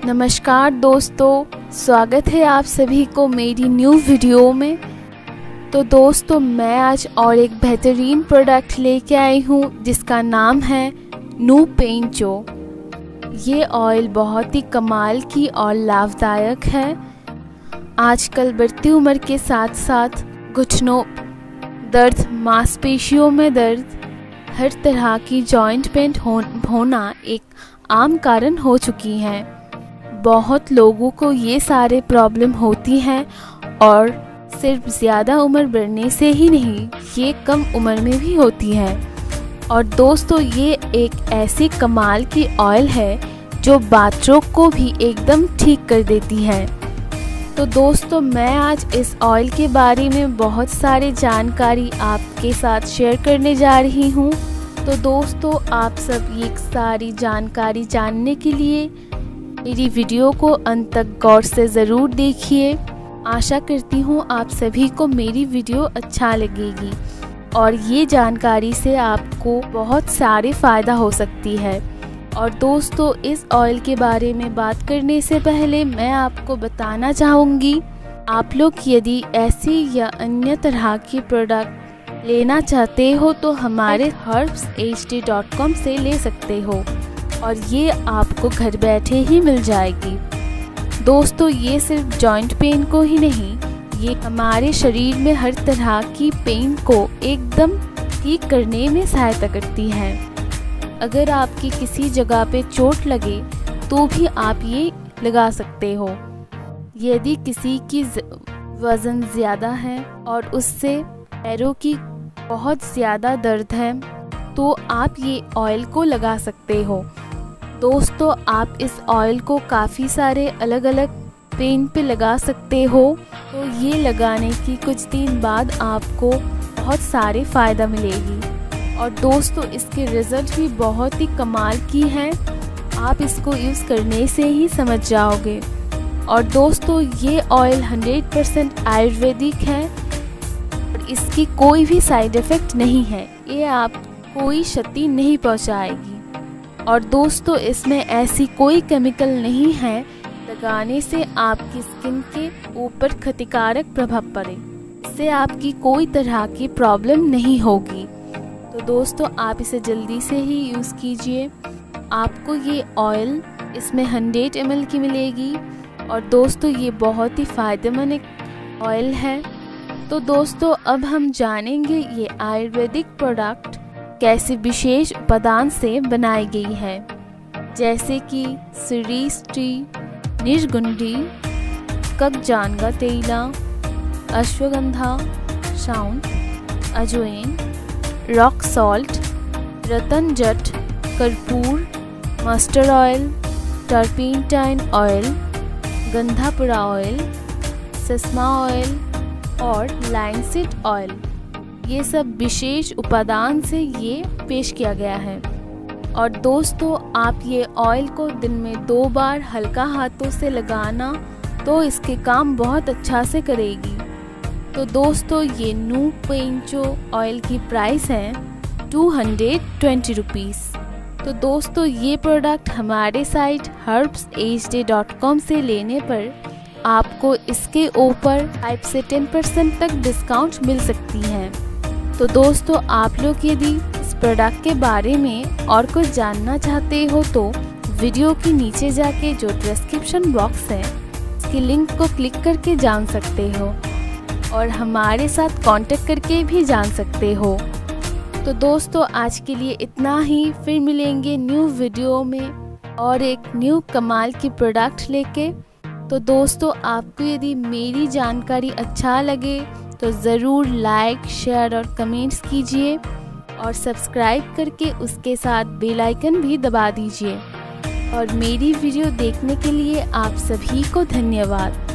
नमस्कार दोस्तों, स्वागत है आप सभी को मेरी न्यू वीडियो में। तो दोस्तों, मैं आज और एक बेहतरीन प्रोडक्ट लेके आई हूँ जिसका नाम है नू पेंचो। ये ऑयल बहुत ही कमाल की और लाभदायक है। आजकल बढ़ती उम्र के साथ साथ घुटनों दर्द, मांसपेशियों में दर्द, हर तरह की जॉइंट पेन होना एक आम कारण हो चुकी हैं। बहुत लोगों को ये सारे प्रॉब्लम होती हैं और सिर्फ ज़्यादा उम्र बढ़ने से ही नहीं, ये कम उम्र में भी होती है। और दोस्तों, ये एक ऐसी कमाल की ऑयल है जो बाथरोग को भी एकदम ठीक कर देती है। तो दोस्तों, मैं आज इस ऑयल के बारे में बहुत सारी जानकारी आपके साथ शेयर करने जा रही हूँ। तो दोस्तों, आप सब ये सारी जानकारी जानने के लिए मेरी वीडियो को अंत तक गौर से ज़रूर देखिए। आशा करती हूँ आप सभी को मेरी वीडियो अच्छा लगेगी और ये जानकारी से आपको बहुत सारे फ़ायदा हो सकती है। और दोस्तों, इस ऑयल के बारे में बात करने से पहले मैं आपको बताना चाहूँगी, आप लोग यदि ऐसी या अन्य तरह की प्रोडक्ट लेना चाहते हो तो हमारे herbshd.com से ले सकते हो और ये आपको घर बैठे ही मिल जाएगी। दोस्तों, ये सिर्फ जॉइंट पेन को ही नहीं, ये हमारे शरीर में हर तरह की पेन को एकदम ठीक करने में सहायता करती है। अगर आपकी किसी जगह पे चोट लगे तो भी आप ये लगा सकते हो। यदि किसी की वज़न ज़्यादा है और उससे पैरों की बहुत ज़्यादा दर्द है तो आप ये ऑयल को लगा सकते हो। दोस्तों, आप इस ऑयल को काफ़ी सारे अलग अलग पेन पे लगा सकते हो। तो ये लगाने की कुछ दिन बाद आपको बहुत सारे फ़ायदा मिलेगी। और दोस्तों, इसके रिज़ल्ट भी बहुत ही कमाल की हैं। आप इसको यूज़ करने से ही समझ जाओगे। और दोस्तों, ये ऑयल 100% आयुर्वेदिक है और इसकी कोई भी साइड इफ़ेक्ट नहीं है। ये आप कोई क्षति नहीं पहुंचाएगी। और दोस्तों, इसमें ऐसी कोई केमिकल नहीं है लगाने से आपकी स्किन के ऊपर क्षतिकारक प्रभाव पड़े। इससे आपकी कोई तरह की प्रॉब्लम नहीं होगी। तो दोस्तों, आप इसे जल्दी से ही यूज़ कीजिए। आपको ये ऑयल इसमें 100 ml की मिलेगी। और दोस्तों, ये बहुत ही फ़ायदेमंद एक ऑयल है। तो दोस्तों, अब हम जानेंगे ये आयुर्वेदिक प्रोडक्ट कैसे विशेष उपादान से बनाई गई है, जैसे कि सीरीस टी, निर्गुंडी, कगजानगा तेला, अश्वगंधा, सौंठ, अजवाइन, रॉक सॉल्ट, रतन जट, कर्पूर, मस्टर्ड ऑयल, टर्पेंटाइन ऑयल, गंधापुरा ऑयल, सेसमा ऑयल और लाइनसीड ऑयल, ये सब विशेष उपादान से ये पेश किया गया है। और दोस्तों, आप ये ऑयल को दिन में 2 बार हल्का हाथों से लगाना तो इसके काम बहुत अच्छा से करेगी। तो दोस्तों, ये नू पेंचो ऑयल की प्राइस है 220 रुपीज़। तो दोस्तों, ये प्रोडक्ट हमारे साइट herbshd.com से लेने पर आपको इसके ऊपर 5 से 10% तक डिस्काउंट मिल सकती है। तो दोस्तों, आप लोग यदि इस प्रोडक्ट के बारे में और कुछ जानना चाहते हो तो वीडियो के नीचे जाके जो डिस्क्रिप्शन बॉक्स है उसकी लिंक को क्लिक करके जान सकते हो और हमारे साथ कांटेक्ट करके भी जान सकते हो। तो दोस्तों, आज के लिए इतना ही। फिर मिलेंगे न्यू वीडियो में और एक न्यू कमाल की प्रोडक्ट लेके। तो दोस्तों, आपको यदि मेरी जानकारी अच्छा लगे तो ज़रूर लाइक, शेयर और कमेंट्स कीजिए और सब्सक्राइब करके उसके साथ बेल आइकन भी दबा दीजिए। और मेरी वीडियो देखने के लिए आप सभी को धन्यवाद।